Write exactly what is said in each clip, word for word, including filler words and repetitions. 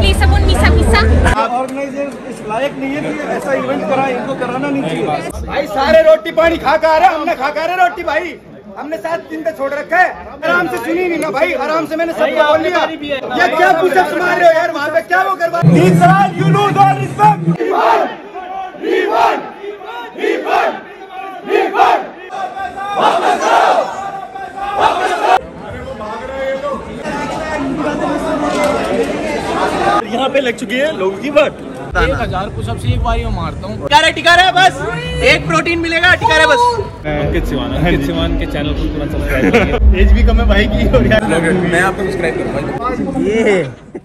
Hindi sabon misa-misa. Organiser इस लायक नहीं है कि ऐसा इवेंट कराए, इनको कराना नहीं चाहिए। भाई सारे रोटी पानी खा खा रहे, हमने खा खा रहे रोटी भाई, हमने सात दिन पे छोड़ रखा है। आराम से सुनी नहीं ना भाई, आराम से मैंने सब बोल लिया। ये क्या पुशअप्स मार रहे हो यार वहाँ पे, क्या वो करवा यू लूज ऑल रिस्पेक्ट। यहाँ पे लग चुकी है लोगों की बात। एक हजार पुशअप से एक बारी में मारता हूँ। टिका रहे टिका रहे बस एक प्रोटीन मिलेगा, टिका रहे बस। अंकित सिवान अंकित सिवान के चैनल को तुरंत सब्सक्राइब करिए। एज भी कम है भाई की और यार मैं आपको सब्सक्राइब करूँगा। ये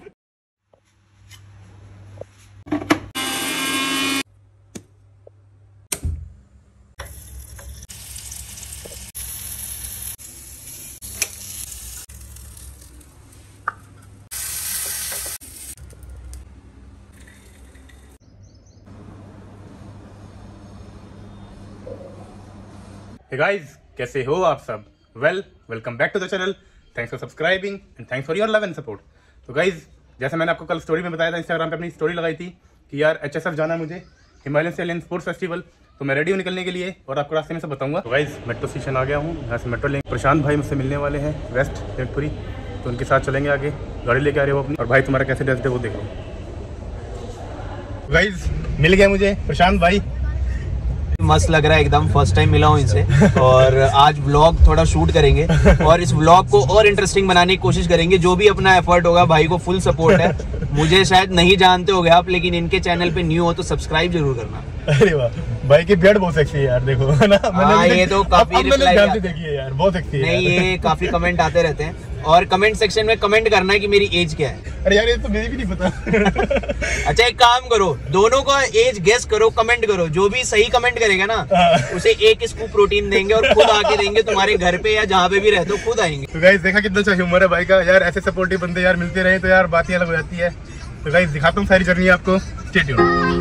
Hey guys, कैसे हो आप सब? Well welcome back to the channel. Thanks for subscribing and thanks for your love and support. तो गाइज, जैसे मैंने आपको कल स्टोरी में बताया था, इंस्टाग्राम पे अपनी स्टोरी लगाई थी कि यार एचएसएफ जाना है मुझे, हिमालयन स्टालियन स्पोर्ट्स फेस्टिवल। तो मैं रेडी हूँ निकलने के लिए और आपको रास्ते में से बताऊंगा। तो गाइज, मेट्रो स्टेशन आ गया हूँ, यहाँ से मेट्रो लेंगे। प्रशांत भाई मुझसे मिलने वाले हैं वेस्ट जगतपुरी, तो उनके साथ चलेंगे आगे। गाड़ी लेके आ रहे हो अपनी, और भाई तुम्हारा कैसे ड्रेस है वो देख लो। गाइज, मिल गया मुझे प्रशांत भाई, मस्त लग रहा है एकदम। फर्स्ट टाइम मिला हूँ इनसे और आज व्लॉग थोड़ा शूट करेंगे और इस व्लॉग को और इंटरेस्टिंग बनाने की कोशिश करेंगे। जो भी अपना एफर्ट होगा, भाई को फुल सपोर्ट है। मुझे शायद नहीं जानते होगे आप, लेकिन इनके चैनल पे न्यू हो तो सब्सक्राइब जरूर करना। अरे वाह, भाई की बियर्ड बहुत सेक्सी है यार, देखो है ना। हाँ, ये तो काफी रिप्लाई देखी है यार, बहुत सेक्सी है। नहीं, ये काफी कमेंट आते रहते हैं और कमेंट सेक्शन में कमेंट करना है कि मेरी एज क्या है। अरे यार, ये तो मुझे भी नहीं पता। अच्छा, एक काम करो, दोनों का एज गेस करो, कमेंट करो। जो भी सही कमेंट करेगा ना, उसे एक स्कूप प्रोटीन देंगे और खुद आके देंगे तुम्हारे घर पे या जहाँ पे भी रहते हो, खुद आएंगे। तो गाइस, देखा कितना अच्छा ह्यूमर है भाई का यार। ऐसे सपोर्टिव बंदे यार मिलते रहे तो यार बात ही अलग हो जाती है। तो गाइस, दिखाता हूँ सारी जर्नी आपको, स्टे ट्यून्ड।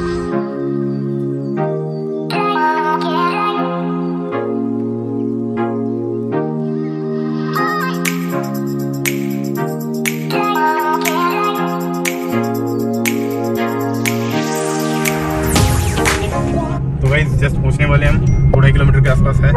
तो गाइस, जस्ट पहुंचने वाले हम, दो ढाई किलोमीटर के आसपास है।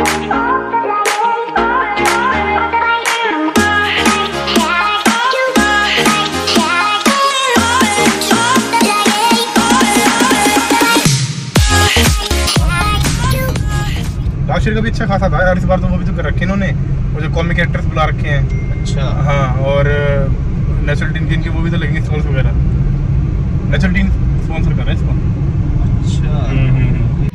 लास्ट ईयर का भी अच्छा खासा था यार, इस बार तो वो भी तो कर रखे इन्होंने, वो जो कॉमिक एक्टर्स बुला रखे हैं। अच्छा, हाँ, और नेचुरल टीन के वो भी तो लगेंगे स्टॉल्स वगैरह। नेचुरल टीन स्पॉन्सर कर रहा है इसको। अच्छा,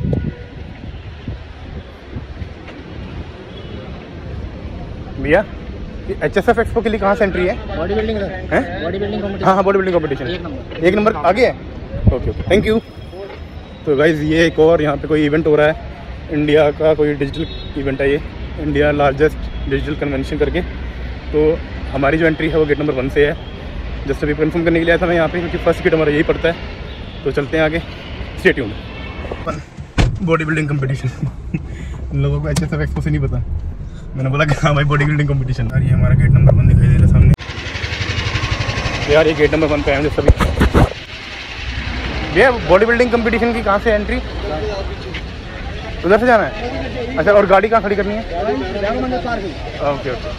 भैया एच एस एफ एक्सपो के लिए कहाँ से एंट्री है? बॉडी बिल्डिंग है? Body building competition. हाँ हाँ, बॉडी बिल्डिंग कॉम्पिटिशन एक नंबर एक नंबर आगे है। Okay okay, thank you. तो गाइज, ये एक और यहाँ पे कोई इवेंट हो रहा है, इंडिया का कोई डिजिटल इवेंट है ये, इंडिया लार्जेस्ट डिजिटल कन्वेंशन करके। तो हमारी जो एंट्री है वो गेट नंबर वन से है। जस्ट अभी कंफर्म करने के लिए आया था मैं यहाँ पे, क्योंकि फर्स्ट गेट हमारा यही पड़ता है। तो चलते हैं आगे, stay tuned. Body building competition इन लोगों को एच एस एफ एक्सपो से नहीं पता। मैंने बोला कि हाँ भाई, बॉडी बिल्डिंग कॉम्पिटिशन। यार, ये हमारा गेट नंबर वन दिखाई दे रहा है सामने। तो यार, ये गेट नंबर वन पे आए सभी। भैया, बॉडी बिल्डिंग कंपटीशन की कहाँ से एंट्री? उधर से जाना है? अच्छा, और गाड़ी कहाँ खड़ी करनी है? ओके ओके,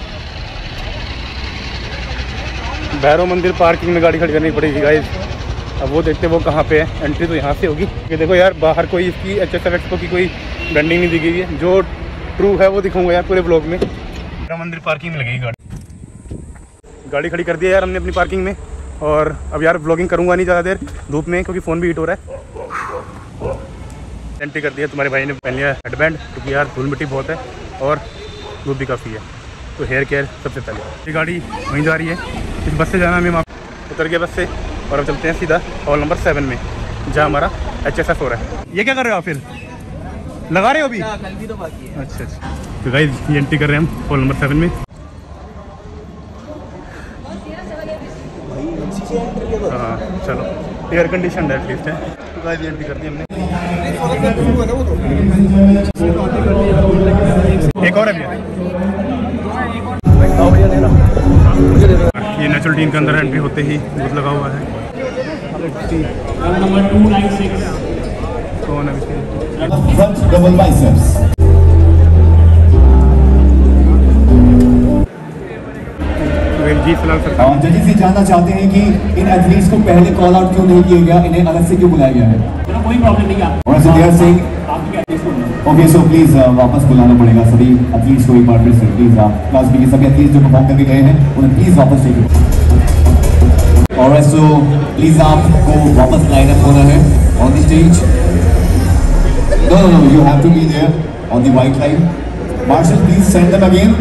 भैरव मंदिर पार्किंग में गाड़ी खड़ी करनी पड़ेगी गाइस। अब वो देखते वो कहाँ पे है। एंट्री तो यहाँ से होगी। ये देखो यार, बाहर कोई इसकी एच एस एफ एक्सपो की कोई ब्रांडिंग नहीं दी गई है। जो ट्रू है वो दिखाऊंगा यार पूरे ब्लॉग में। भैरव मंदिर पार्किंग में लगेगी गाड़ी। गाड़ी खड़ी कर दिया यार हमने अपनी पार्किंग में। और अब यार व्लॉगिंग करूँगा नहीं ज़्यादा देर धूप में, क्योंकि फ़ोन भी हीट हो रहा है। एंट्री कर दिया, तुम्हारे भाई ने पहन लिया हेडबैंड, क्योंकि यार धूल मिट्टी बहुत है और धूप भी काफ़ी है। तो हेयर केयर सबसे पहले। ये गाड़ी वहीं जा रही है, इस बस से जाना हमें। वहाँ उतर गया बस से और अब चलते हैं सीधा हॉल नंबर सेवन में, जहाँ हमारा एच एस एफ हो रहा है। ये क्या कर रहे हो आप? फिर लगा रहे हो अभी? तो बाकी है। अच्छा अच्छा, तो गाइस, ये एंट्री कर रहे हैं हम हॉल नंबर सेवन में। हाँ चलो, एयर कंडीशन है एटलीस्ट है। तो गाइस, एंट्री कर दी हमने। एक और है भैया, ये नेचुरल टीन के अंदर एंट्री होते ही बूथ लगा हुआ है। नंबर टू नाइन सिक्स कौन है? Double biceps. जी फिलहाल सर जजेस ये जानना चाहते हैं कि इन एथलीट्स को पहले कॉल आउट क्यों नहीं किया गया, इन्हें अलग से क्यों बुलाया गया है? कोई प्रॉब्लम नहीं है। और so they are saying okay, so please वापस बुलाना पड़ेगा सभी एथलीट्स को एक बार फिर से। प्लीज आप क्लास बी के सभी एथलीट्स जो परफॉर्म करके गए हैं उन्हें प्लीज वापस चाहिए। और सो प्लीज आपको वापस लाइन अप होना है on the stage. No no no, you have to be there on the white line. Marshal please send them again.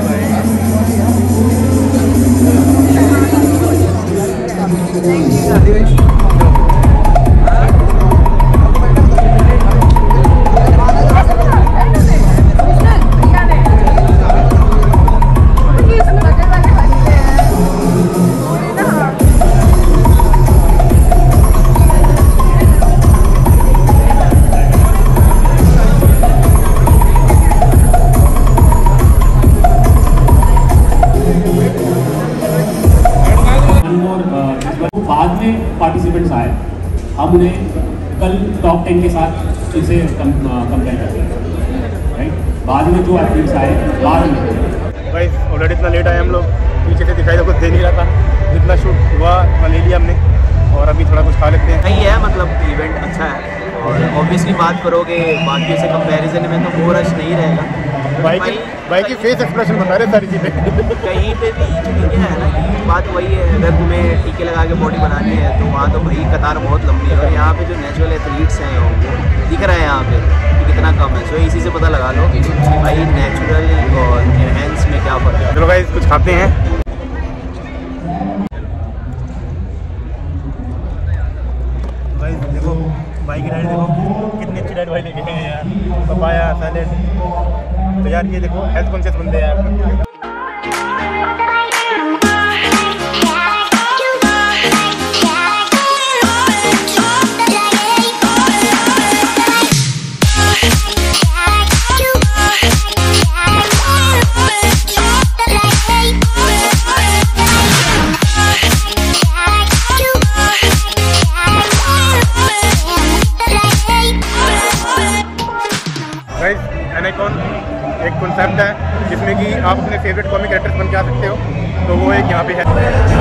Participants आए, हम उन्हें कल टॉप टेन के साथ इसे कंपेयर करते हैं, राइट। बाद में जो एथलीट्स आए बाद में भाई ऑलरेडी इतना लेट आए हम लोग, पीछे से दिखाई तो कुछ दे नहीं रहा था, जितना शूट हुआ उतना ले लिया हमने और अभी थोड़ा कुछ खा लेते हैं। सही है, मतलब इवेंट अच्छा है और ऑब्वियसली बात करोगे बाकी से कंपैरिजन में तो वो रश नहीं रहेगा। भाई की भाई की फेस एक्सप्रेशन बता रहे सारी चीज़ें। कहीं पे भी ठीक है ना, बात वही है, अगर तुम्हें टीके लगा के बॉडी बनानी है तो वहाँ तो भाई कतार बहुत लंबी है और यहाँ पे जो नेचुरल एथलीट्स हैं दिख रहा है यहाँ पे कि कितना कम है। सो इसी से पता लगा लो कि भाई नेचुरल और एनहेंस में क्या फर्क है। चलो भाई कुछ खाते हैं। भाई देखो भाई की डाइट देखो कितनी अच्छी डाइट भाई लेके गए हैं यार, पपाया सैलेड। तो यार ये देखो हेल्थ कॉन्शियस बंदे हैं यार। एनाकॉन एक कॉन्सेप्ट है जिसमें कि आप अपने फेवरेट कॉमिक कैरेक्टर्स बन के आ सकते हो, तो वो एक यहाँ पे है।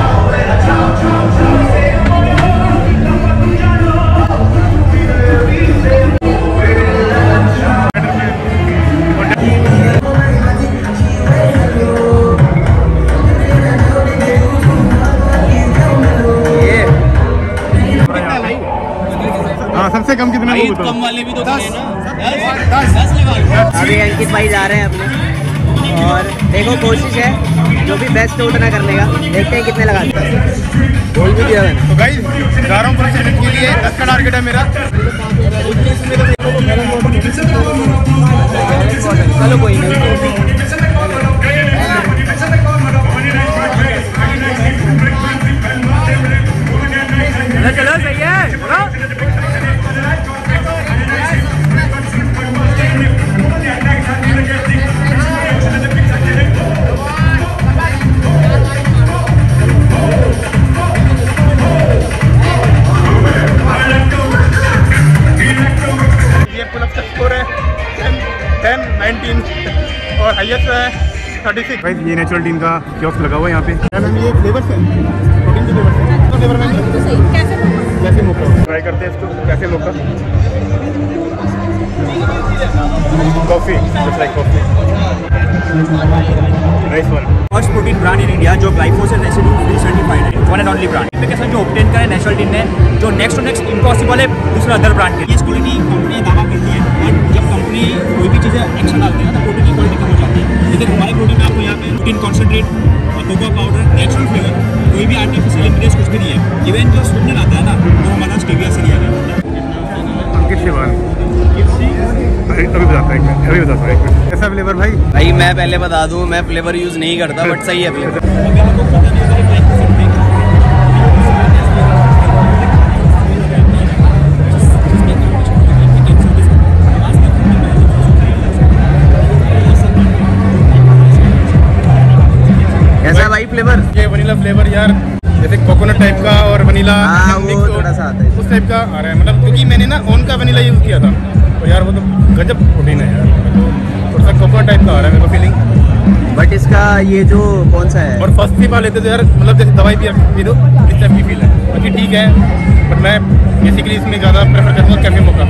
हाँ सबसे कम कितना? कम वाले भी तो बने ना, अभी अंकित भाई जा रहे हैं अपने और देखो कोशिश है जो भी बेस्ट है उतना करने का, देखते हैं कितने लगाते हैं। बोल भी दिया मैंने। तो गाइस जा रहा हूँ पूरे चैलेंज के लिए, दस का टारगेट है मेरा। चलो कोई नहीं, चलो सही है। और हाईएस्ट है थर्टी सिक्स। भाई ये नेचुरल टीम का कियोस्क लगा हुआ है यहाँ पे। मैम ये फ्लेवर्स हैं, प्रोटीन के फ्लेवर्स हैं। तो फ्लेवर मैम कैसे कैसे मोका ट्राई करते हैं इसको, कैसे mocha coffee, just like coffee. Nice one. First protein brand in India जो ग्लाइफोसेट रेसिड्यू फ्री सर्टिफाइड है, वन एंड ओनली ब्रांड। कैसा जो ऑब्टेन करा है नेचुरल टीम ने, जो नेक्स्ट टू नेक्स्ट इम्पॉसिबल है दूसरा अदर ब्रांड के। ये क्वालिटी कंपनी दावा करती है और जब कंपनी कोई भी चीज़ें एक्शन डालती है ना तो प्रोटीन की क्वालिटी कम हो जाती है। लेकिन हमारी प्रोटीन में आपको यहाँ पे प्रोटीन कॉन्सेंट्रेट और कोको पाउडर, नेचुरल फ्लेवर, कोई भी आर्टिफिशियल इंग्रेडिएंट्स कुछ भी नहीं है। इवन जो स्वीटनर आता है ना वो हमारा स्टेविया से लिया गया है। अंकित शिवान अभी बताता है, अभी बताता है कैसा फ्लेवर भाई। भाई मैं पहले बता दूं, मैं फ्लेवर यूज़ नहीं करता बट सही है फ्लेवर। कैसा भाई फ्लेवर? ये वनीला फ्लेवर यार जैसे कोकोनट टाइप का और वनीला हाँ, वो थोड़ा सा आता है उस टाइप का आ रहा है, मतलब क्योंकि मैंने ना ओन का वनीला यूज़ किया था तो यार वो तो गजब प्रोटीन है यार, थोड़ा सा कोकोनट टाइप का आ रहा है मेरे को फीलिंग। बट इसका ये जो कौन सा है और फर्स्ट ही पा लेते तो यार मतलब जैसे दवाई भी पी दो इस टाइप की फील है, बाकी ठीक है बट मैं बेसिकली इसमें ज़्यादा प्रेफर करूँगा cafe mocha.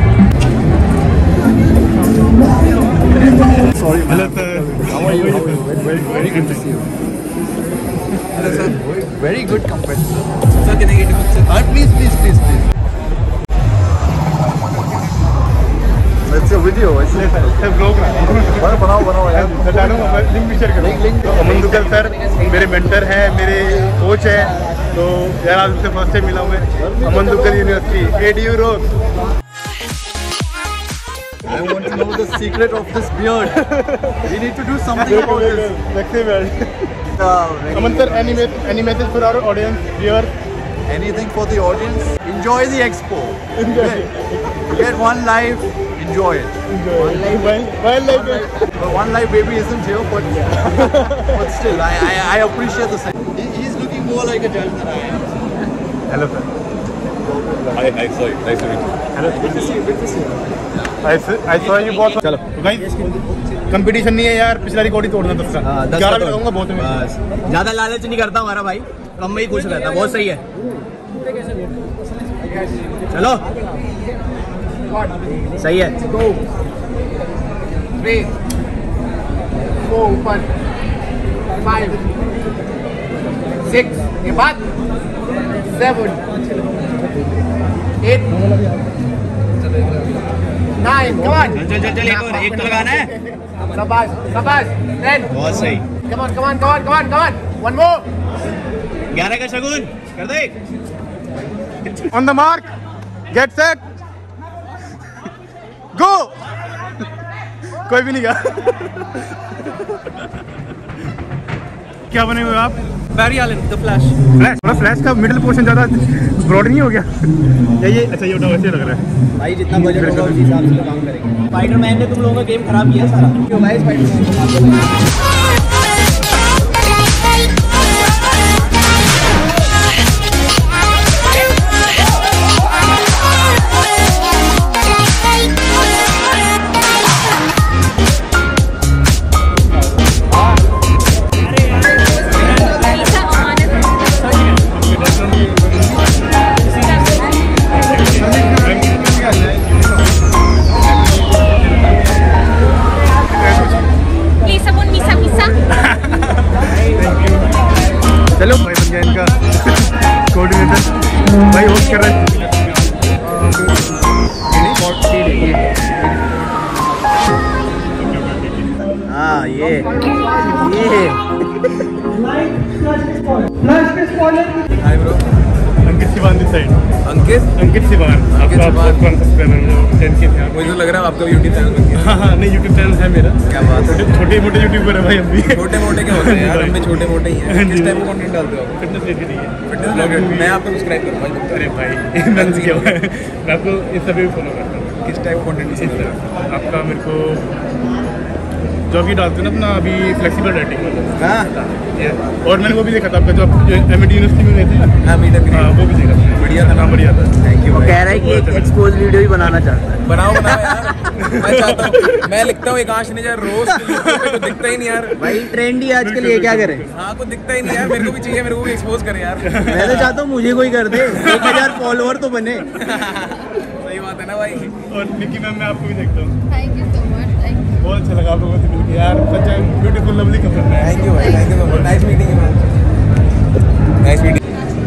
Sorry, hello sir, how are you? How are you? Very, very good to see you. Hello, sir. Very good competitor. Sir, can I get a picture? Uh, please, please, please, please. It's a video. It's a blog ना बनाओ, बनाओ, बनाओ यार. Link भी share करो। Aman Duggal sir मेरे mentor हैं, मेरे कोच हैं, तो यार आज उनसे फर्स्ट टाइम मिला हूँ मैं। अमन दुग्गल यूनिवर्सिटी एट यू रोज। I want to know the secret of this beard. We need to do something about this. Aman sir, any me- any message for our audience here? Anything for the audience? Enjoy the expo. Okay. You get one life, enjoy it. One life, one life. Well, one life baby isn't here, but but still, I I, I appreciate the same. He, he's looking more like a judge than I am. Hello sir. Hi, hi, sorry, nice to meet you. Hello. Good to see you. Good to see you. I I saw you बहुत। चलो तो guys competition नहीं है यार, पिछला record ही तोड़ना दस का। ग्यारह भी लगाऊंगा बहुत है। ज्यादा लालच नहीं करता हमारा भाई, कम में ही खुश रहता, बहुत सही है। चलो सही है। Three, four, ऊपर, five, six, ये बात, seven, eight, nine, come on. चल चल चल एक और, एक तो लगाना है। शाबाश, शाबाश, ten. बहुत सही। Come on, come on, come on, come on, come on. One more. ग्यारह का शगुन कर दे। On the mark, get set, go. कोई भी नहीं गया। क्या बने हुए आप? Barry Allen, the Flash. Flash, थोड़ा फ्लैश का मिडिल पोर्शन ज़्यादा ब्रॉड नहीं हो गया? या ये अच्छा ये उठा वैसे लग रहा है। भाई जितना बजट होगा उस हिसाब से काम करेंगे। स्पाइडरमैन ने तुम लोगों का गेम खराब किया सारा। क्यों भाई स्पाइडरमैन? चलो भाई बन गया इनका कोऑर्डिनेटर, भाई होस्ट कर रहे हैं। हाँ ये ये Hi bro. Ankit Siwan this side. Ankit Ankit Siwan, Ankit आपका सिवान। कौन सब्सक्राइबर टेन के थे? मुझे तो लग रहा है आपका यूट्यूब चैनल बन गया। हाँ हाँ नहीं यूट्यूब चैनल है मेरा। क्या बात है। छोटे मोटे यूट्यूबर है भाई हम भी। छोटे मोटे क्या होते हैं यार, हम भी छोटे मोटे ही हैं। किस टाइप का कंटेंट डालते हो आप? फिटनेस रिलेटेड ही है। Fitness related. मैं आपको सब्सक्राइब करूँगा। अरे भाई मैंने किया हुआ है, मैं आपको इस सभी भी फॉलो करता हूँ। किस टाइप का कंटेंट इस तरह आपका मेरे को जो भी डालते हैं ना अपना अभी फ्लेक्सिबल डाइटिंग वाला। हाँ ये और मैंने वो भी देखा था आपका जो एम डी यूनिवर्सिटी में गए थे ना। हाँ मीटर हाँ वो भी देखा था, बढ़िया था ना। हाँ बढ़िया था। Thank you. वो कह रहा है कि एक एक्सपोज वीडियो ही बनाना चाहता है। बनाओ बनाओ यार। मैं चाहता हूँ, मैं लिखता हूँ एकांश ने यार रोज कुछ दिखता ही नहीं यार। भाई ट्रेंड ही आजकल ये, क्या करें? हाँ कुछ दिखता ही नहीं यार, मेरे को भी चाहिए, मेरे को भी एक्सपोज करे यार। मैं तो चाहता हूँ मुझे कोई कर दे, एक हजार फॉलोअर तो बने। सही बात है ना भाई। और निकी मैम मैं आपको भी देखता हूँ, Thank you so much. Thank you. बहुत अच्छा लगा आप लोगों से मिलकर यार, सच ब्यूटीफुल लवली कपल है। थैंक यू भाई, thank you so much. Nice meeting you ma'am. Nice meeting.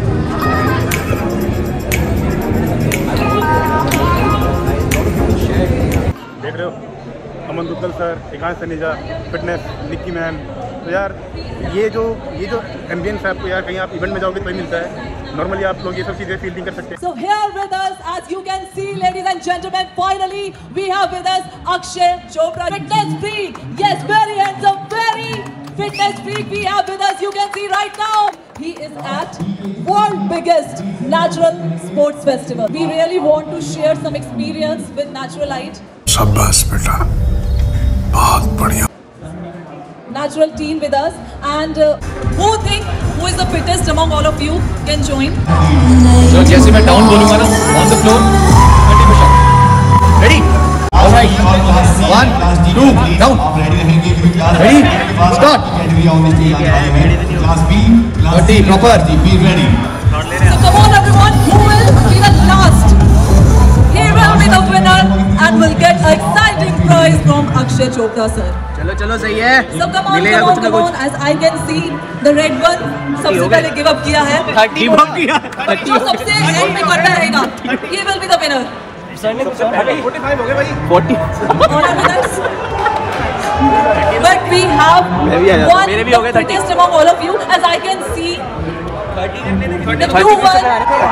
देख रहे हो Aman Duggal sir, Ekansh Saneja, fitness, Nikki ma'am. तो यार ये जो ये जो एम्बियंस है आपको यार कहीं आप इवेंट में जाओगे तो ही मिलता है, नॉर्मली आप लोग ये सब चीज़ें फील नहीं कर सकते। So here with us, as you can see, ladies and gentlemen, finally we have with us Akshay Chopra, fitness freak. Yes, very handsome, very fitness freak we have with us. You can see right now, he is at world biggest natural sports festival. We really want to share some experience with Naturalite. शाबाश बेटा, बहुत बढ़िया। natural teen with us. And uh, who think who is the fittest among all of you can join? So जैसे मैं down बोलूँगा ना, on the floor, thirty percent. Ready? All right. One, two, down. Ready? Start. thirty, proper. Be ready. So come on everyone, who will be the last? He will be the winner and will get an exciting prize from Akshay Chopra sir. चलो चलो सही है. So come on, come on, come on. As I can see, the red one सबसे पहले give up किया है. Give up किया. जो सबसे end में करता रहेगा, he will be the winner. forty-five हो गए भाई. forty. But we have one the fittest among all of you, as I can see. The two one.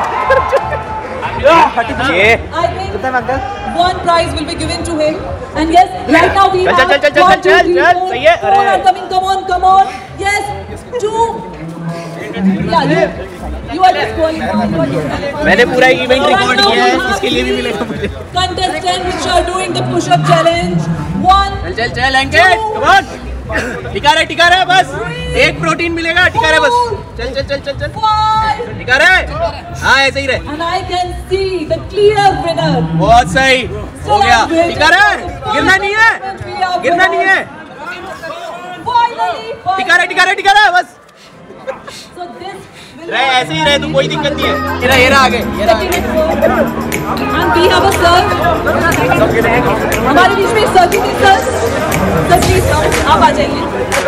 I think one prize will be given to him. And yes, right now we have one, two, three, four, four are coming. Come on, come on. Yes, two. Yeah, you, you are disqualified. मैंने पूरा event record किया है, इसके लिए भी मिलेगा मुझे. Contestants which are doing the push-up challenge. One. चल चल चल अंकित, come on. टिका रहे टिका रहे बस. एक प्रोटीन मिलेगा, टिका रहे बस. चल चल चल चल चल. टिका रहे. हाँ ऐसे ही रहे. And I can see the clear winner. बहुत सही. हो गया. टिका रहे. गिरना नहीं है. गिरना नहीं है. टिका रहे टिका रहे टिका रहे बस. So this रहे ऐसे ही रहे तो कोई दिक्कत नहीं है. ये रहा ये रहा आगे. ये रहा. And we have a sir. हमारे बीच में sir ji sir. Sir please आप आ जाइए.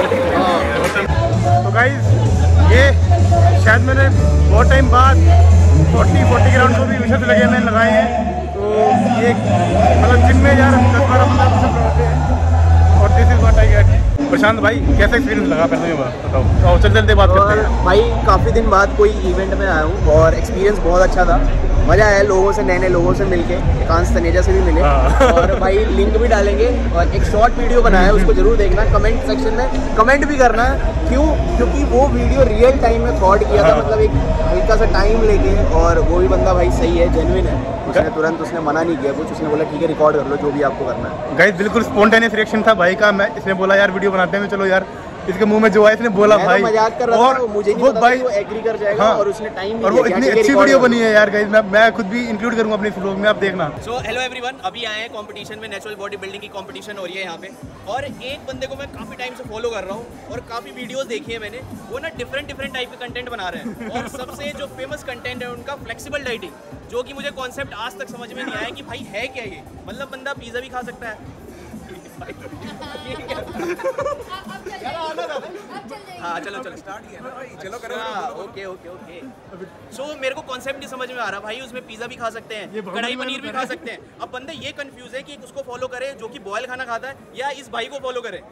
तो गाइस ये शायद मैंने बहुत टाइम बाद फोर्टी फोर्टी ग्राउंड को भी विषय लगे मैंने लगाए हैं. तो ये मतलब जिम में यार दस बारह पंद्रह परसेंट होते हैं. और this is what I get. Prashant भाई कैसा एक्सपीरियंस लगा पहले ये बताओ. तो चल चलते बात करते हैं. भाई काफ़ी दिन बाद कोई इवेंट में आया हूँ और एक्सपीरियंस बहुत अच्छा था. मज़ा आया लोगों से, नए नए लोगों से मिलके. एकांश तनेजा से भी मिले. और भाई लिंक भी डालेंगे और एक शॉर्ट वीडियो बनाया है, उसको जरूर देखना. कमेंट सेक्शन में कमेंट भी करना है. क्यों? क्योंकि वो वीडियो रियल टाइम में थॉट किया था, मतलब एक हल्का सा टाइम लेके. और वो भी बंदा भाई सही है, जेन्युइन है. उसने तुरंत उसने मना नहीं किया कुछ. उसने बोला ठीक है रिकॉर्ड कर लो जो भी आपको करना है. गाइस बिल्कुल स्पॉन्टेनियस रिएक्शन था भाई का. मैं इसने बोला यार वीडियो बनाते हैं, चलो यार. इसके मुंह में जो आया इसने बोला भाई. तो मजाक कर रहा और था, मुझे नहीं वो पता भाई वो एग्री कर जाएगा. हाँ, और उसने टाइम भी और वो इतनी अच्छी वीडियो बनी है यार गाइस. मैं मैं खुद भी इंक्लूड करूंगा अपने व्लॉग में, आप देखना. सो हेलो एवरीवन, अभी आए हैं कंपटीशन में. नेचुरल बॉडी बिल्डिंग की कंपटीशन हो रही है यहाँ पे. और एक बंदे को मैं काफ़ी टाइम से फॉलो कर रहा हूँ और काफ़ी वीडियोस देखी है मैंने. वो ना डिफरेंट डिफरेंट टाइप के कंटेंट बना रहे हैं. और सबसे जो फेमस कंटेंट है उनका फ्लेक्सिबल डाइटिंग, जो कि मुझे कॉन्सेप्ट आज तक समझ में नहीं आया कि भाई है क्या ये. मतलब बंदा पिज़्ज़ा भी खा सकता है. हाँ चलो चलो स्टार्ट किया ना भाई. चलो करो. Okay okay okay. सो मेरे को कॉन्सेप्ट नहीं समझ में आ रहा भाई. उसमें पिज़्ज़ा भी खा सकते हैं, कढ़ाई पनीर भी खा सकते हैं. अब बंदे ये कंफ्यूज है कि उसको फॉलो करें जो कि बॉयल खाना खाता है, या इस भाई को फॉलो करें.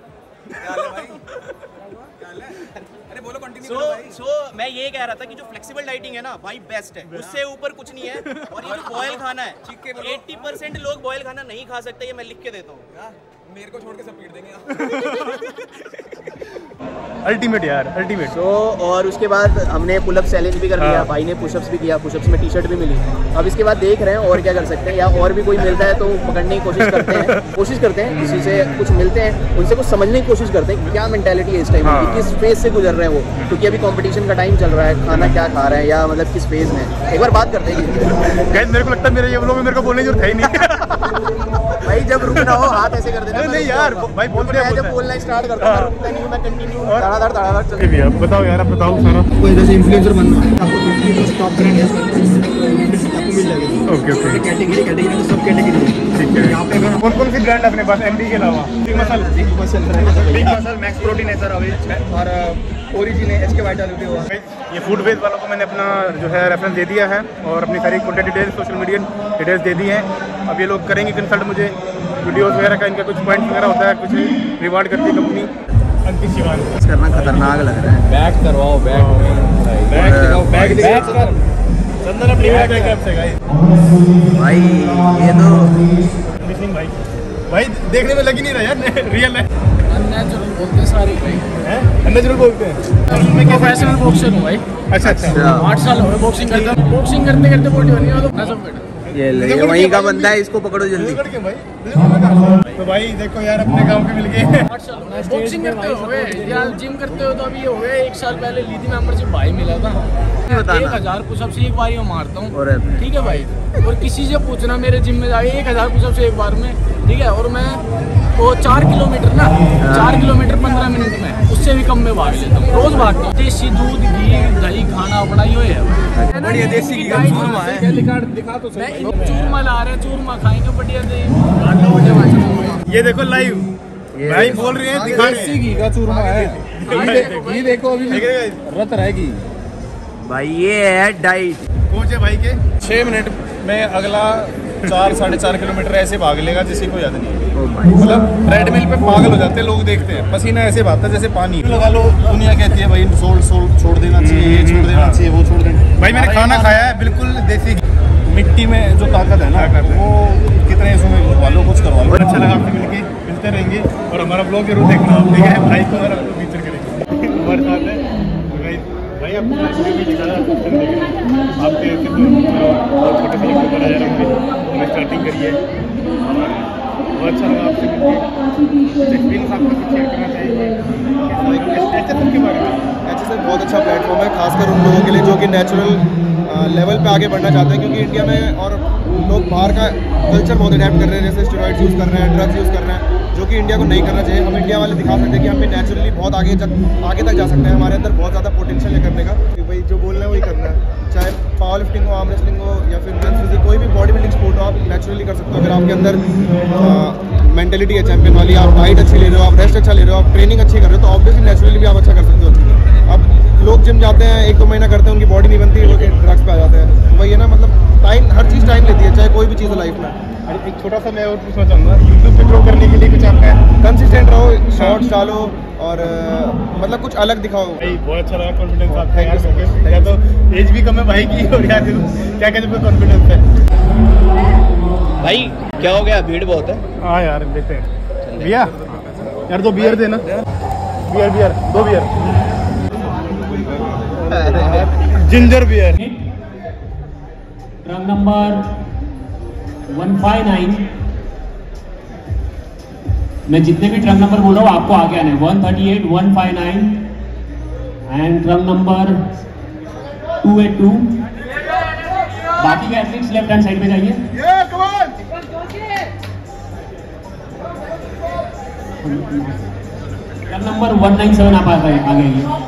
अरे बोलो कंटिन्यू सो सो मैं ये कह रहा था कि जो फ्लेक्सिबल डाइटिंग है ना भाई बेस्ट है. उससे ऊपर कुछ नहीं है. और ये जो बॉयल खाना है, अस्सी परसेंट लोग बॉयल खाना नहीं खा सकते. ये मैं लिख के देता हूँ. मेरे को छोड़ के सब पीट देंगे. अल्टीमेट यार अल्टीमेट. सो so, और उसके बाद हमने पुलअप चैलेंज भी कर दिया. भाई ने पुशअप्स भी किया. पुशअप्स में टी शर्ट भी मिली. अब इसके बाद देख रहे हैं और क्या कर सकते हैं, या और भी कोई मिलता है तो पकड़ने की कोशिश करते हैं. कोशिश करते हैं किसी से कुछ मिलते हैं, उनसे कुछ समझने की कोशिश करते हैं क्या मेंटालिटी है इस टाइम में, किस फेज से गुजर रहे हैं वो. क्योंकि अभी कंपटीशन का टाइम चल रहा है. खाना क्या खा रहे हैं या मतलब किस फेज में. एक बार बात करते हैं. गाइस मेरे को लगता है मेरे ये व्लॉग में मेरे को बोलने की जरूरत है ही नहीं. भाई जब रुकना हो हाथ ऐसे कर देना. नहीं यार भाई बोलते हैं. जब बोलना स्टार्ट करता हूं मैं रुकता नहीं हूं. मैं कंटिन्यू धड़ाधड़ धड़ाधड़ चल. बताओ यार, आप बताओ सारा. कोई जैसे इन्फ्लुएंसर बनना है आपको फिफ्टी प्लस टॉप करेंगे आपको मिल जाएगी. Okay okay. कैटेगरी कैटेगरी में सब कैटेगरी. ठीक है. यहाँ पे कौन कौन सी ब्रांड अपने पास एमडी के अलावा? Big muscle. Big muscle big muscle max protein है सर अभी. और ओरिजिन है, एचके वाइटालिटी हुआ. ये फूड बेस वालों को मैंने अपना जो है रेफरेंस दे दिया है और अपनी सारी contact details social media details दे दी हैं. अब ये लोग करेंगे कंसल्ट मुझे. वीडियोस वगैरह का इनका कुछ पॉइंट वगैरह होता है, कुछ रिवार्ड करती है कंपनी. अंकित शिवान करना खतरनाक लग रहा है. बैक करवाओ. बैक बैक दिखाओ. बैक बैक कर चंदन अपनी बैकअप से गाइस. भाई ये तो मिसिंग भाई. भाई देखने में लग ही नहीं रहा यार रियल है. अननेचुरल बोलते सारे भाई. हैं अननेचुरल बोलते हैं. मैं प्रोफेशनल बॉक्सर हूँ भाई. अच्छा अच्छा. आठ साल हो गए बॉक्सिंग करते. बॉक्सिंग करते करते बॉडी बनी है तो सब ये ले, ये वहीं का बंदा है, इसको पकड़ो जल्दी। तो भाई देखो यार, अपने गांव के मिल गए। बॉक्सिंग करते हो या जिम करते हो तो अभी ये हो गया एक साल पहले ली थी मेंबरशिप, भाई मिला था। एक हजार पुशअप से एक बार में मारता हूँ, ठीक है भाई। और किसी से पूछना मेरे जिम में जाके एक हजार पुशअप से एक बार में, ठीक है। और मैं वो चार किलोमीटर ना चार किलोमीटर पंद्रह मिनट में, उससे भी कम में भाग लेता हूँ, रोज भागता हूँ। देसी दूध, घी, दही खाना अपना ही है, बढ़िया देसी घी का चूरमा है। दिखा तो सही, चूरमा ला रहे हैं, चूरमा खाएंगे बढ़िया दही। ये देखो लाइव भाई बोल रहे हैं, दिखा रहे हैं, घी का चूरमा है। घी देखो अभी रत रहेगी भाई। ये है डाइट कोच है भाई के। छह मिनट में अगला चार साढ़े चार किलोमीटर ऐसे भाग लेगा जिसे कोई याद नहीं। मतलब ट्रेडमिल पे पागल हो जाते हैं लोग, देखते हैं पसीना ऐसे बहता है जैसे पानी लगा लो। दुनिया कहती है भाई सोल सोल छोड़ देना चाहिए, ये छोड़ देना चाहिए, वो छोड़ देना। भाई मैंने खाना खाया है बिल्कुल देसी। मिट्टी में जो ताकत है ना, वो कितने इसमें करवा लो, कुछ करवा लो। अच्छा लगा आपसे मिलके, मिलते रहेंगे और हमारा ब्लॉग जरूर देखना, ठीक है भाई को हमारा फीचर करेंगे हमारे साथ है भाई। आप आपके छोटे से बना जा रहे हैं, स्टार्टिंग करिए। बहुत अच्छा लगा आपसे मिलकर, एक्सपीरियंस आपको कुछ शेयर करना चाहिए एच एस एफ के बारे में। एच एस एफ बहुत अच्छा प्लेटफॉर्म है, खासकर उन लोगों के लिए जो कि नेचुरल लेवल पे आगे बढ़ना चाहते हैं। क्योंकि इंडिया में और लोग बाहर का कल्चर बहुत अडेप्ट कर रहे हैं, जैसे स्टेरॉइड्स यूज़ कर रहे हैं, ड्रग्स यूज़ कर रहे हैं, जो कि इंडिया को नहीं करना चाहिए। हम इंडिया वाले दिखा सकते हैं कि हम भी नेचुरली बहुत आगे आगे तक जा सकते हैं। हमारे अंदर बहुत ज़्यादा पोटेंशियल है करने का, कि भाई जो बोलना है वही करना है। चाहे पावर लिफ्टिंग हो, आर्म रेसलिंग हो, या फिर मेंस फिजिक, कोई भी बॉडी बिल्डिंग स्पोर्ट हो, आप नेचुरली कर सकते हो। अगर आपके अंदर मेंटेलिटी है चैंपियन वाली, आप डाइट अच्छी ले रहे हो, आप रेस्ट अच्छा ले रहे हो, आप ट्रेनिंग अच्छी कर रहे हो, तो ऑब्वियसली नेचुरली भी आप अच्छा कर सकते हो। अब लोग जिम जाते हैं, एक दो महीना करते हैं, उनकी बॉडी नहीं बनती, वो ड्रग्स पे आ जाते हैं। तो वही है ना, मतलब टाइम, हर चीज़ टाइम लेती है, चाहे कोई भी चीज़ है लाइफ में। एक छोटा सा मैं और पूछना चाहूँगा, यूट्यूब पे ग्रो करने के लिए कुछ आपका कंसिस्टेंट रहो, शॉर्ट्स डालो और आ, मतलब कुछ अलग दिखाओ। भाई बहुत अच्छा लगा, कॉन्फिडेंस आपका यार। या तो एज भी कम है भाई की, और यार क्या कहते हैं कॉन्फिडेंस है भाई। क्या हो गया, भीड़ बहुत है। हाँ यार लेते हैं भैया, यार दो बियर देना, बियर बियर दो beer, ginger beer. Drum number one five nine, मैं जितने भी ड्रम नंबर बोल रहा हूँ आपको आगे आने, one thirty eight, one five nine and drum number two eight two. बाकी के एथलीट्स लेफ्ट हैंड साइड पे जाइए। Drum number one nine seven आप आ गए आगे।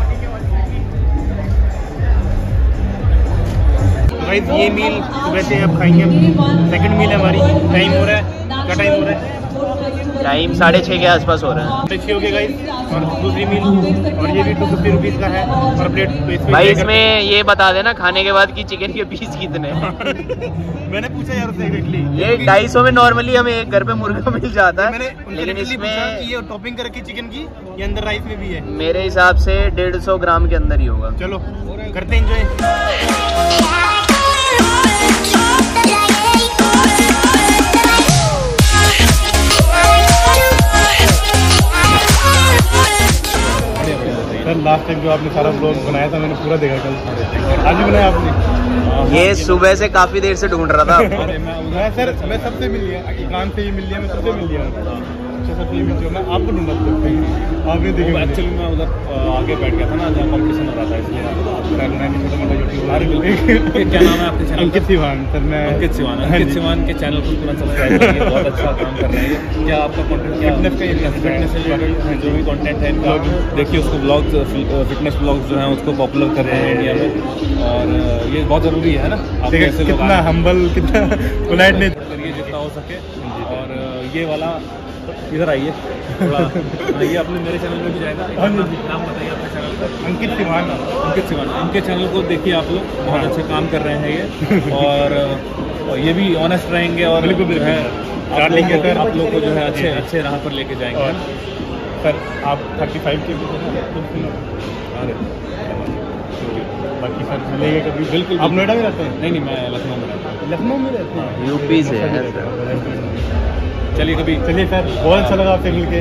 गाइस ये मील वैसे अब खाएंगे, सेकंड मील है हमारी। टाइम हो रहा है, क्या टाइम हो रहा है? टाइम साढ़े छः के आसपास हो रहा है। छः हो गया गाइस। और दूसरी मील, और ये भी टू फिफ्टी रुपीज़ का है और प्लेट। तो भाई इसमें ये बता देना खाने के बाद कि चिकन के पीस कितने हैं। मैंने पूछा यार उससे एग्जैक्टली। ये ढाई सौ में नॉर्मली हमें एक घर पे मुर्गा मिल जाता है, मैंने लेकिन इसमें ये टॉपिंग कर रखी चिकन की, ये अंदर राइस में भी है। मेरे हिसाब से डेढ़ सौ ग्राम के अंदर ही होगा। चलो करते हैं एंजॉय। सर लास्ट टाइम जो आपने सारा ब्लॉग बनाया था मैंने पूरा देखा कल, आज भी बनाया आपने? ये सुबह से काफी देर से ढूंढ रहा था। मैं सर मैं सबसे मिल लिया, इकराम से ये मिल लिया, मैं सबसे मिल लिया, अच्छा सबसे मिल लिया। मैं आपको ढूंढा था, आपने देखा? एक्चुअली मैं उधर आगे बैठ गया था ना, जहाँ कॉम्पिटिशन हो रहा था, इसलिए सर मैंने छोटा मोटा यूट्यूब। क्या नाम है आपके चैनल? अंकित सिवान। सर मैं अंकित सिवान अंकित सिवान के चैनल को तुरंत सब्सक्राइब करिए, बहुत अच्छा काम कर रहे हैं। क्या आपका कंटेंट क्या फिटनेस का फिटनेस से रिलेटेड जो भी कंटेंट है इनका, देखिए उसको ब्लॉग्स, फिटनेस ब्लॉग्स जो हैं उसको पॉपुलर कर रहे हैं इंडिया में, और ये बहुत ज़रूरी है ना। आप ऐसे लोग कितना हम्बल, कितना पोलाइट ने करिए जितना हो सके। और ये वाला इधर आइए थोड़ा, ये अपने मेरे चैनल में भी जाएगा। नाम बताइए अपने चैनल का? अंकित सिवान। अंकित सिवान, इनके चैनल को देखिए आप लोग, बहुत अच्छे काम कर रहे हैं ये, और ये भी ऑनेस्ट रहेंगे और बिल्कुल बिल्कुल आप लोग को आप लोग को जो है अच्छे अच्छे राह पर लेके जाएंगे। सर आप थर्टी फाइव के अरे बाकी सर मिलेंगे कभी? बिल्कुल। आप नोएडा में रहते हैं? नहीं नहीं, मैं लखनऊ में रहता हूँ। लखनऊ में रहते हैं? यूपी से है। चलिए कभी। चलिए सर, बहुत अच्छा लगा आपसे मिलके।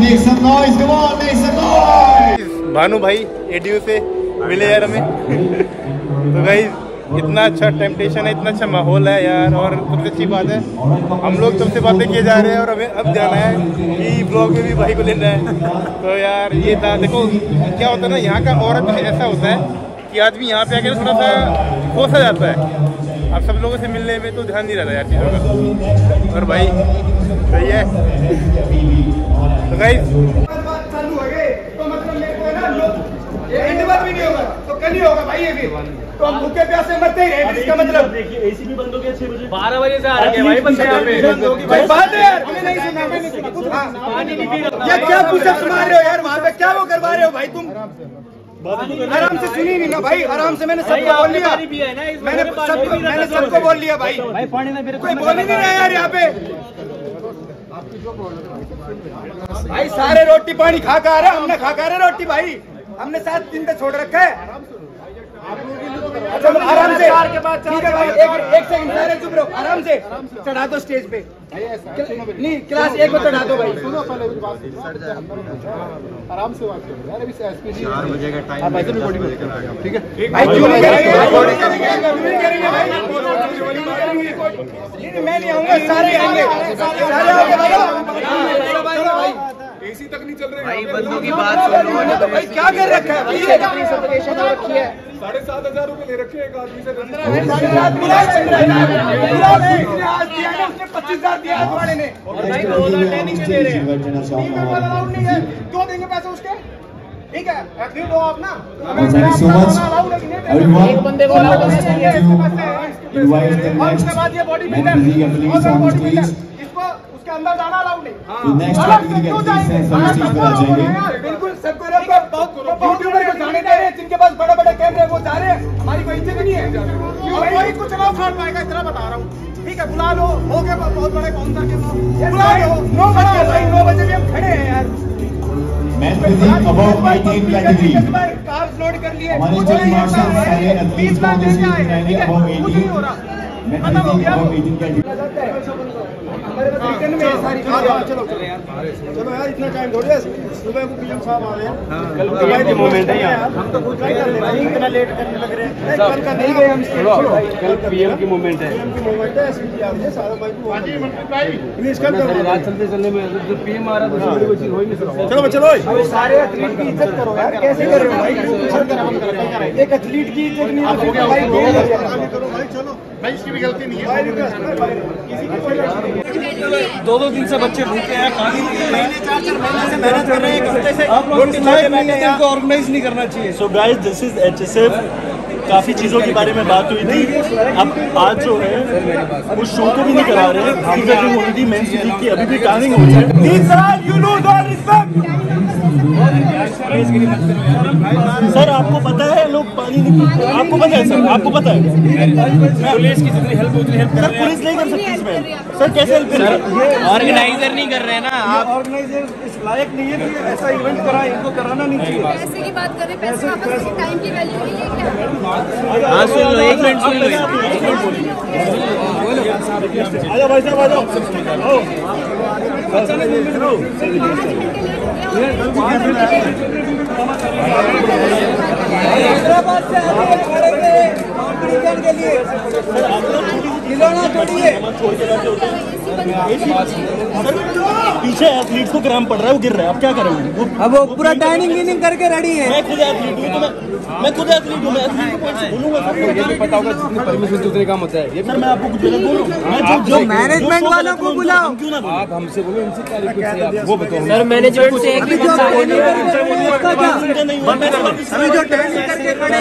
make some noise, come on, make some noise. Bhanu भाई एडीयू से मिले यार हमें। तो गाइस इतना अच्छा टेम्पटेशन है, इतना अच्छा माहौल है यार, और सबसे अच्छी बात है हम लोग सबसे बातें किए जा रहे हैं और हमें अब जाना है कि ब्लॉग में भी भाई को लेना है। तो यार ये था, देखो क्या होता है ना, यहाँ का और कुछ ऐसा होता है कि आदमी यहाँ पे आकर थोड़ा सा खोसा जाता है। अब सब लोगों से मिलने में तो ध्यान नहीं रहता यार चीज़ों का। और भाई सही है तो गाइस भी नहीं होगा तो कल ही होगा भाई, ये भी तो हम भूखे प्यासे मरते ही रहे। इसका मतलब देखिए एसी भी बंद हो गया छह बजे, बारह बजे से आ रहे हैं भाई बंदे यहाँ पे। भाई बात है यार, हमें नहीं सुना, मैंने सुना कुछ पानी नहीं पी रहा। ये क्या पुशअप्स मार रहे हो यार वहाँ पे, क्या वो करवा रहे हो भाई तुम? आराम से सुनी नहीं ना भाई, आराम से मैंने सबको बोल लिया, मैंने सबको मैंने सबको बोल लिया भाई। कोई बोल ही नहीं रहा यार यहाँ पे भाई। सारे रोटी पानी खा खा रहे, हमने खा खा रहे रोटी भाई, हमने सात दिन तक छोड़ रखा है। अच्छा आराम से, ठीक है भाई, एक एक सेकंड सारे चुप रहो, आराम से चढ़ा दो स्टेज पे। नहीं क्लास एक में चढ़ा दो भाई, सुनो पहले आराम से बात करो यार। अभी चार बजे का टाइम है, ठीक है भाई। क्यों नहीं करेंगे, मैं नहीं आऊंगा, सारे आएंगे, सारे आएंगे। एसी तक नहीं चल रहे भाई, बंदों की बात सुनो। तो भाई क्या कर रखा है भाई, कितनी सफोकेशन हो रखी है? साढ़े सात हजार रुपए ले रखे हैं एक आदमी से। पच्चीस हजार दिया वाले ने, दो हजार ट्रेनिंग के दे रहे हैं। क्यों देंगे पैसे उसके? ठीक है एथलीट हो आप ना। Thank you so much everyone. एक बंदे को अलाउ करना चाहिए। Invite the next men physique athletes on stage. इसको उसके अंदर जाना अलाउ नहीं। The next men physique athletes हैं सभी स्टेज पर आ जाएंगे। बिल्कुल सबको यूट्यूबर को जाने दे रहे हैं, जिनके पास बड़े बड़े कैमरे वो जा रहे हैं, हमारी कोई इज्जत नहीं है। और कोई कुछ चलाओ फाड़ पाएगा, इतना बता रहा हूँ। ठीक है बुला लो, हो गया बहुत बड़े कौन सा बुला लो। नौ बजे भाई, नौ बजे भी हम खड़े हैं यार। Men physique above eighteen category. Carbs load कर लिए, हमारे जज मार्शल सारे एथलीट्स को ऑन स्टेज रहेंगे above eighteen. Men physique above eighteen category. चलो चलो यार, इतना टाइम थोड़ी है, सुबह को पीएम साहब आ रहे हैं। कल पीएम की मूवमेंट है यार, हम तो खुद ट्राई कर ले भाई, इतना लेट करने लग रहे हैं। कल का नहीं गए हम, कल पीएम की मूवमेंट है, पीएम की मूवमेंट है। एसपी आ रहे हैं सारा भाई को। हां जी मनप्रीत भाई, प्लीज कर दो। रात चलते चलने में जब पीएम आ रहा है तो कोई चीज हो ही नहीं सकता। चलो चलो सारे एथलीट की इज्जत करो यार, कैसे कर रहे हो भाई? एक एथलीट की इज्जत नहीं है भाई, करो भाई। चलो भाई, इसकी भी गलती नहीं है, किसी की कोई गलती नहीं है। दो दो दिन से बच्चे भूखे हैं, खाने नहीं है, चार चार महीने से मेहनत कर रहे हैं, एक हफ्ते से आप लोग ऑर्गेनाइज नहीं करना चाहिए। So guys this is HSF. काफ़ी चीज़ों के बारे में बात हुई थी। अब आज जो है उस शो को भी नहीं करा रहे हैं, जो हुई थी मेंस लीग की, अभी भी टाइमिंग हो रही है। सर आपको पता है लोग पानी नहीं पीते, आपको पता है सर, आपको पता है पुलिस की जितनी हेल्प उतनी हेल्प सर, पुलिस नहीं कर सकती इसमें। सर कैसे हेल्प करें? ऑर्गेनाइजर नहीं कर रहे हैं ना आप, ऑर्गेनाइजर इस लायक नहीं है कि ऐसा इवेंट कराए, इनको कराना नहीं चाहिए। पैसे की बात करें, पैसे वापस टाइम की वैल्यू नहीं है क्या? हाँ सुन लो, एक मिनट सुन लो, आजा भाई साहब, हैदराबाद से कॉम्पिटिशन के लिए खिलौना छोड़िए। पीछे एथलीट को क्रैम्प पड़ रहा है, वो गिर रहा है, अब क्या करेंगे? अब वो पूरा टाइनिंग वीनिंग करके रेडी है। मैं खुद एथलीट हूँ, तो मैं मैं खुद एथलीट हूँ, मैं एथलीट को कैसे बोलूँगा? ये भी पता होगा जितनी परमिशन उतने काम होता है। ये सर मैं आपको कुछ गलत बोलूँ? मैं जो मैनेजमेंट वालों को बुलाओ, क्यों ना बोलूं? आप हमसे बोलो, इनसे क्या रिक्वेस्ट है आप वो बताओ। सर मैनेजमेंट से एक भी अभी जो टाइमिंग करके खड़े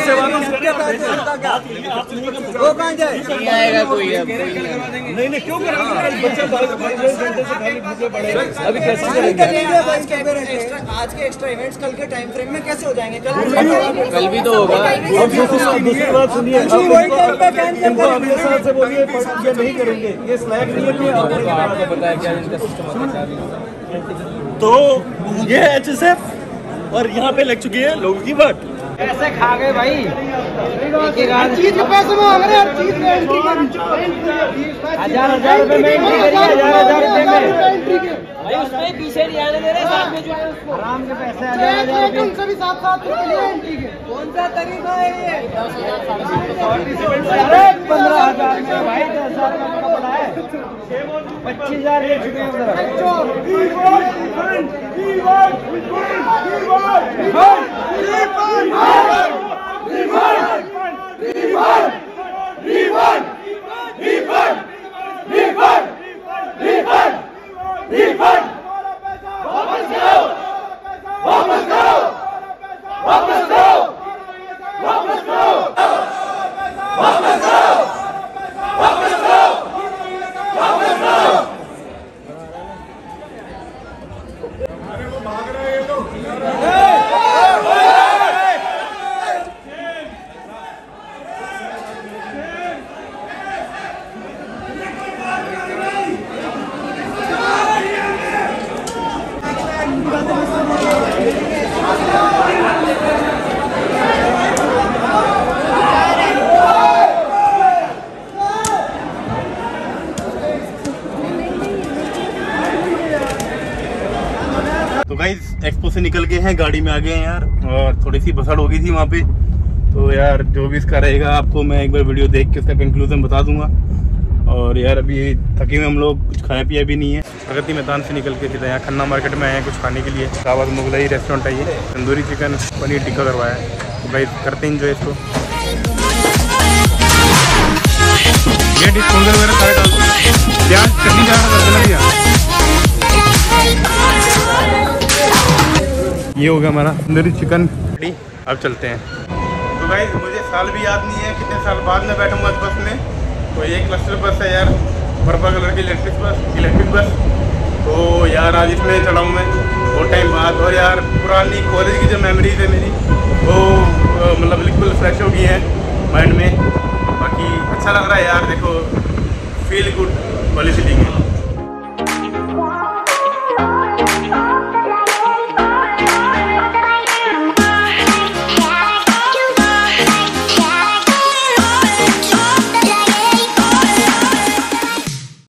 वो कहाँ जाए? नहीं आएगा कोई अब। नहीं नहीं क्यों कराएंगे? बच्चे बाईस घंटे से खाली भूखे पड़े, अभी कैसे आज के एक्स्ट्रा इवेंट्स कल के टाइम फ्रेम में कैसे हो जाएंगे? कल भी तो होगा। दूसरी बात सुनिए, इनको अगले साल से बोलिए ये नहीं करेंगे, ये स्लैग नहीं है कि आपको पता है क्या इनका सिस्टम। तो ये है एचएसएफ और यहाँ पे लग चुकी है लोगों की बात। ऐसे खा गए भाई, चीज के पैसे मांग रहे हैं, हर चीज में एंट्री हजार हजार रुपए में एंट्री करिए, हजार हजार रुपए में। भाई उसमें पीछे नहीं आने दे रहे, साथ में जुड़े उसको आराम के पैसे आ जाएंगे उनसे भी साथ साथ कौन सा तरीका है ये? अरे पंद्रह हजार में भाई दस हजार का पड़ा है, पच्चीस हजार ले चुके हैं तो गाइस एक्सपो से निकल गए हैं, गाड़ी में आ गए हैं यार, और थोड़ी सी भसड़ हो गई थी वहाँ पे। तो यार जो भी इसका रहेगा आपको मैं एक बार वीडियो देख के उसका कंक्लूजन बता दूंगा। और यार अभी थके हुए हम लोग, कुछ खाया पिया भी नहीं है। प्रगति मैदान से निकल के सीधा यहाँ खन्ना मार्केट में आए हैं कुछ खाने के लिए। दावत मुगलाई रेस्टोरेंट है ये, तंदूरी चिकन पनीर टिक्का करवाया है। तो भाई करते हैं एंजॉय इसको। ये डिश वगैरह सारे डाल दो, प्याज चटनी ज़्यादा कर देना भैया। ये हो गया हमारा तंदूरी चिकन रेडी, अब चलते हैं। तो गाइस मुझे साल भी याद नहीं है कितने साल बाद में बैठूंगा इस बस में। तो ये क्लस्टर बस है यार, पर्पल कलर की इलेक्ट्रिक बस इलेक्ट्रिक बस तो यार आज इसमें चढ़ा हूँ मैं बहुत टाइम बाद। और यार पुरानी कॉलेज की जो मेमोरीज है मेरी वो मतलब बिल्कुल फ्रेश हो गई है माइंड में। बाकी अच्छा लग रहा है यार, देखो